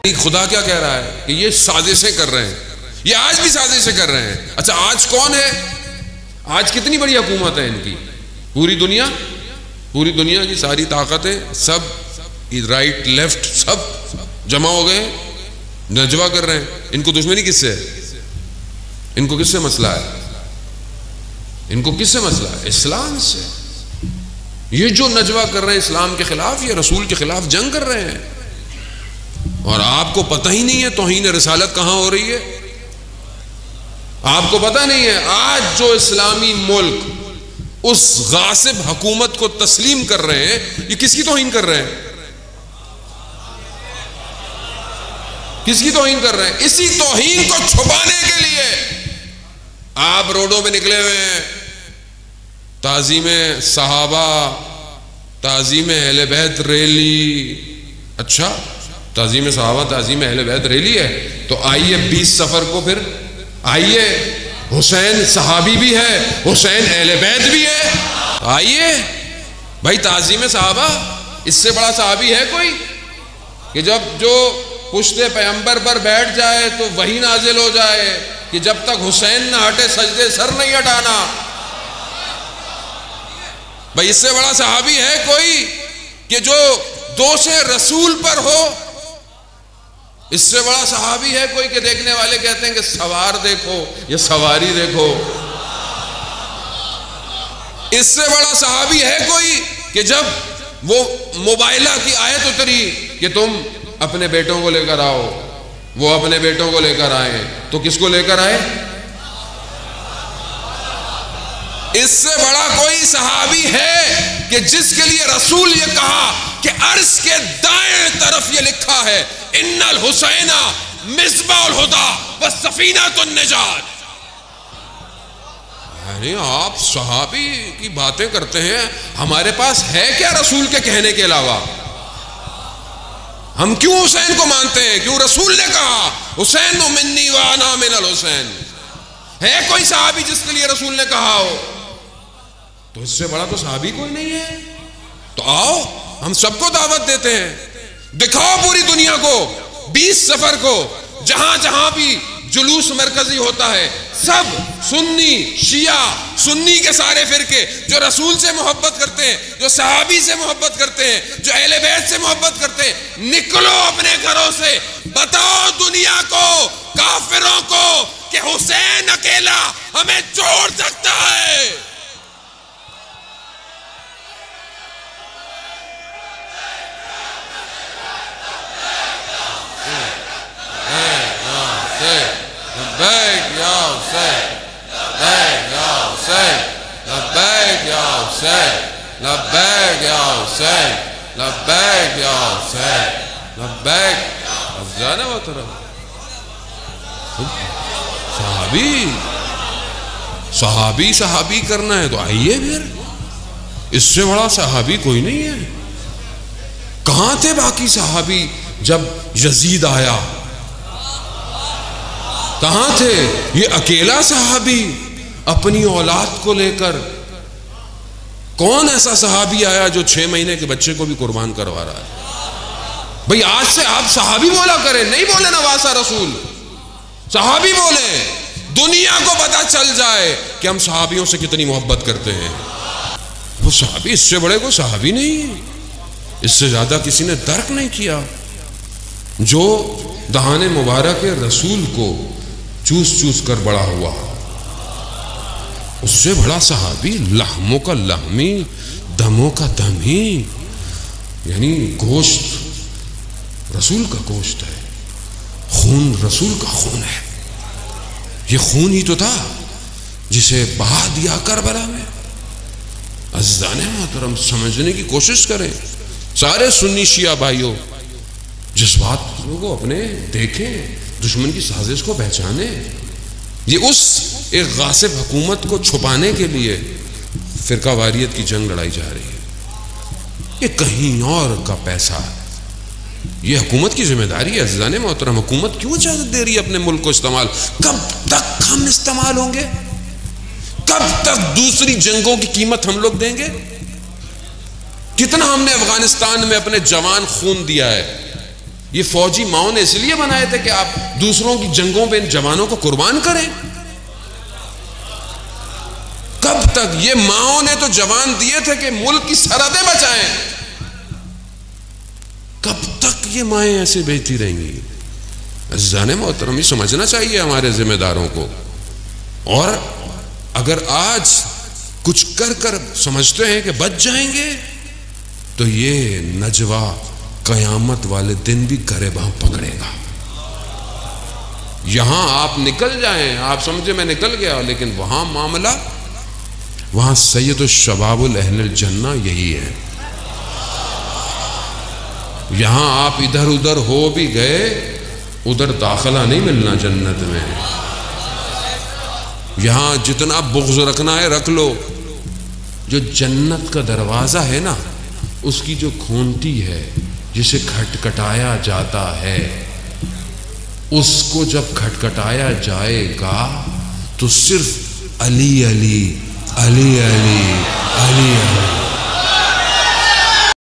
خدا کیا کہہ رہا ہے کہ یہ سازشیں کر رہے ہیں، یہ آج بھی سازشیں کر رہے ہیں۔ اچھا آج کون ہے؟ آج کتنی بڑی حکومت ہے ان کی، پوری دنیا کی ساری طاقتیں سب رائٹ لیفٹ سب جمع ہو گئے، نجوا کر رہے ہیں۔ ان کو دشمنی کس سے ہے؟ ان کو کس سے مسئلہ ہے؟ ان کو کس سے مسئلہ ہے؟ اسلام سے۔ یہ جو نجوا کر رہے ہیں اسلام کے خلاف، یہ رسول کے خلاف جنگ کر رہے ہیں، اور آپ کو پتہ ہی نہیں ہے توہین رسالت کہاں ہو رہی ہے، آپ کو پتہ نہیں ہے۔ آج جو اسلامی ملک اس غاصب حکومت کو تسلیم کر رہے ہیں، یہ کس کی توہین کر رہے ہیں؟ کس کی توہین کر رہے ہیں؟ اسی توہین کو چھپانے کے لیے آپ روڈوں پہ نکلے ہوئے ہیں، تعظیم صحابہ، تعظیم اہل بیت ریلی۔ اچھا تعظیم صحابہ، تعظیم اہل بیت ریلی ہے تو آئیے 20 صفر کو پھر آئیے، حسین صحابی بھی ہے، حسین اہل بیت بھی ہے، آئیے بھائی تعظیم صحابہ۔ اس سے بڑا صحابی ہے کوئی کہ جب جو پشت پیغمبر پر بیٹھ جائے تو وہی نازل ہو جائے کہ جب تک حسین نہ ہٹے سجدے سر نہیں ہٹانا؟ بھائی اس سے بڑا صحابی ہے کوئی کہ جو دوش رسول پر ہو؟ اس سے بڑا صحابی ہے کوئی کہ دیکھنے والے کہتے ہیں کہ سوار دیکھو یا سواری دیکھو؟ اس سے بڑا صحابی ہے کوئی کہ جب وہ موبائلہ کی آیت اتری کہ تم اپنے بیٹوں کو لے کر آؤ، وہ اپنے بیٹوں کو لے کر آئے تو کس کو لے کر آئے؟ اس سے بڑا کوئی صحابی ہے کہ جس کے لیے رسول یہ کہا کہ عرش کے دائیں طرف یہ لکھا ہے ان الحسین مصباح الہدی وسفینۃ النجات؟ یعنی آپ صحابی کی باتیں کرتے ہیں، ہمارے پاس ہے کیا رسول کے کہنے کے علاوہ؟ ہم کیوں حسین کو مانتے ہیں؟ کیوں رسول نے کہا حسین منی وانا من الحسین؟ ہے کوئی صحابی جس کے لیے رسول نے کہا ہو؟ تو اس سے بڑا تو صحابی کوئی نہیں ہے۔ تو آؤ ہم سب کو دعوت دیتے ہیں، دکھاؤ پوری دنیا کو 20 صفر کو جہاں جہاں بھی جلوس مرکزی ہوتا ہے، سب سنی شیعہ، سنی کے سارے فرقے جو رسول سے محبت کرتے ہیں، جو صحابی سے محبت کرتے ہیں، جو اہل بیت سے محبت کرتے ہیں، نکلو اپنے گھروں سے، بتاؤ دنیا کو، کافروں کو کہ حسین اکیلا ہمیں چھوڑ سکتا ہے۔ لبیک یا حسین، لبیک یا حسین، لبیک یا حسین، لبیک یا حسین، لبیک یا حسین، لبیک۔ افضل محترم صحابی کرنا ہے تو آئیے پھر، اس سے بڑا صحابی کوئی نہیں ہے۔ کہاں تھے باقی صحابی جب یزید آیا؟ کہاں تھے؟ یہ اکیلا صحابی اپنی اولاد کو لے کر، کون ایسا صحابی آیا جو 6 مہینے کے بچے کو بھی قربان کروا رہا ہے؟ بھئی آج سے آپ صحابی بولا کریں، نہیں بولے نواسہ رسول، صحابی بولیں، دنیا کو پتہ چل جائے کہ ہم صحابیوں سے کتنی محبت کرتے ہیں۔ وہ صحابی، اس سے بڑے کوئی صحابی نہیں، اس سے زیادہ کسی نے درک نہیں کیا جو دہان مبارک رسول کو چوس چوس کر بڑا ہوا۔ اس سے بڑا صحابی لحموں کا لحمی، دموں کا دمی، یعنی گوشت رسول کا گوشت ہے، خون رسول کا خون ہے۔ یہ خون ہی تو تھا جسے بہا دیا کربلا میں۔ عزیزان محترم سمجھنے کی کوشش کریں، سارے سنی شیعہ بھائیوں، جذبات کو اپنے دیکھیں، دشمن کی سازش کو پہچانیں۔ یہ اس ایک غاصب حکومت کو چھپانے کے لیے فرقہ واریت کی جنگ لڑائی جا رہی ہے۔ یہ کہیں اور کا پیسہ ہے، یہ حکومت کی ذمہ داری ہے۔ عزیزان محترم حکومت کیوں اجازت دے رہی ہے اپنے ملک کو استعمال؟ کب تک ہم استعمال ہوں گے؟ کب تک دوسری جنگوں کی قیمت ہم لوگ دیں گے؟ کتنا ہم نے افغانستان میں اپنے جوان خون دیا ہے، یہ فوجی ماؤں نے اس لیے بنائے تھے کہ آپ دوسروں کی جنگوں پہ ان جوانوں کو قربان کریں؟ کب تک؟ یہ ماؤں نے تو جوان دیے تھے کہ ملک کی سرحدیں بچائیں. کب تک یہ مائیں ایسے بہتی رہیں گی؟ عزیزان محترم، یہ سمجھنا چاہیے ہمارے ذمہ داروں کو. اور اگر آج کچھ کر کر سمجھتے ہیں کہ بچ جائیں گے تو یہ نجوا قیامت والے دن بھی گریباں پکڑے گا. یہاں آپ نکل جائیں، آپ سمجھے میں نکل گیا، لیکن وہاں معاملہ، وہاں سید الشباب الاہل الجنہ یہی ہے. یہاں آپ ادھر ادھر ہو بھی گئے، ادھر داخلہ نہیں ملنا جنت میں. یہاں جتنا بغض رکھنا ہے رکھ لو. جو جنت کا دروازہ ہے نا، اس کی جو کھونٹی ہے جسے کھٹکھٹایا جاتا ہے، اس کو جب کھٹکھٹایا جائے گا تو صرف علی علی علی علی علی علی